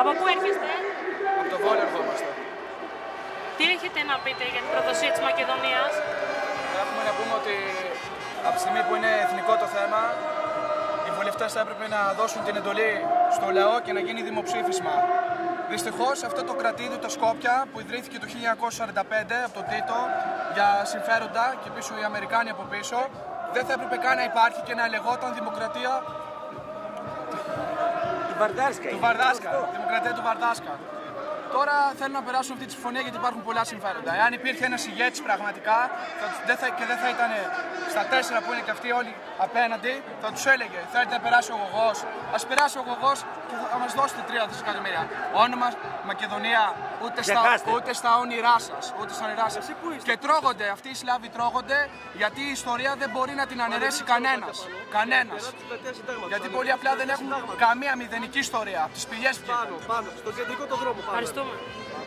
Από πού έρχεστε? Από το Βόλιο ερχόμαστε. Τι έχετε να πείτε για την προδοσία της Μακεδονίας? Έχουμε να πούμε ότι από τη στιγμή που είναι εθνικό το θέμα, οι βουλευτές θα έπρεπε να δώσουν την εντολή στο λαό και να γίνει δημοψήφισμα. Δυστυχώς αυτό το κρατήδιο, το Σκόπια, που ιδρύθηκε το 1945 από τον Τίτο για συμφέροντα και πίσω οι Αμερικάνοι από πίσω, δεν θα έπρεπε καν να υπάρχει και να λεγόταν Δημοκρατία του Βαρδάσκα. Δημοκρατία του Βαρδάσκα. Τώρα θέλουν να περάσουν αυτή τη συμφωνία γιατί υπάρχουν πολλά συμφέροντα. Εάν υπήρχε ένας ηγέτης πραγματικά και δεν θα ήταν στα 4 που είναι και αυτοί όλοι απέναντι, θα τους έλεγε: θέλετε να περάσει ο γογός? Ας περάσει ο γογός και θα μας δώσετε 3 δισεκατομμύρια. Όνομα Μακεδονία, ούτε στα όνειρά σας. Και τρώγονται, αυτοί οι Σλάβοι τρώγονται γιατί η ιστορία δεν μπορεί να την αναιρέσει κανένας. Γιατί πολύ απλά δεν έχουν καμία μηδενική ιστορία. Από τις πηγές βγαίνουν. Πάνω, στον κεντρικό το δρόμο. Ευχαριστούμε.